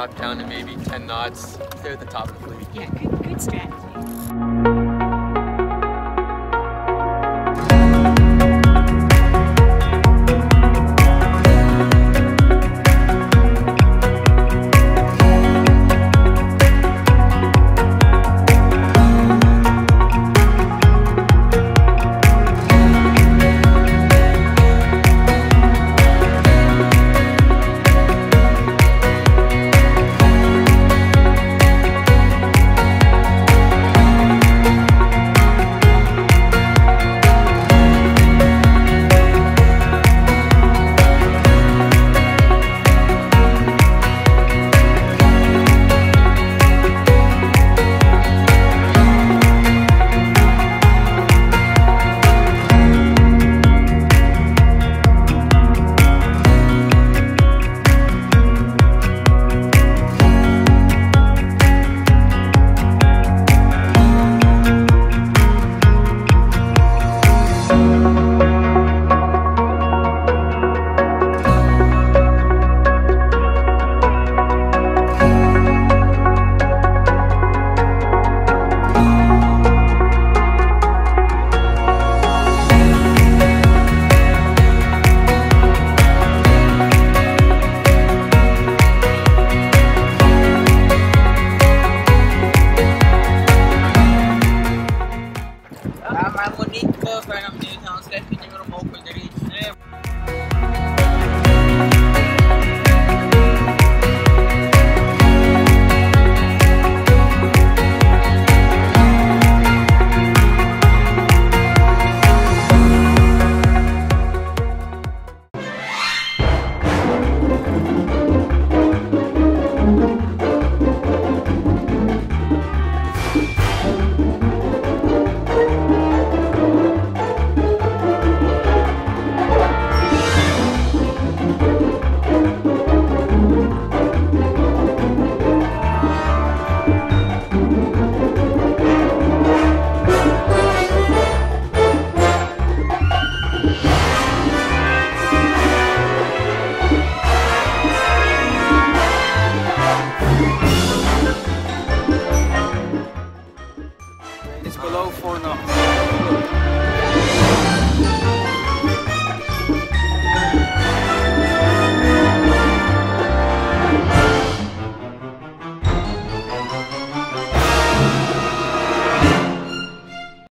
drop down to maybe 10 knots. They're at the top of the fleet. Yeah, good strategy. Mais bonito que vai na minha não sei que tem um pouco de ritmo, né? It's below 4 knots.